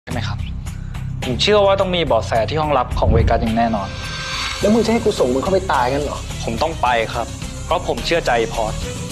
ช่ไหมครับผมเชื่อว่าต้องมีเบาะแสที่ห้องลับของเวกัสอย่างแน่นอนแล้วมึงจะให้กูส่งมึงเข้าไปตายกันเหรอผมต้องไปครับเพราะผมเชื่อใจพอร์ต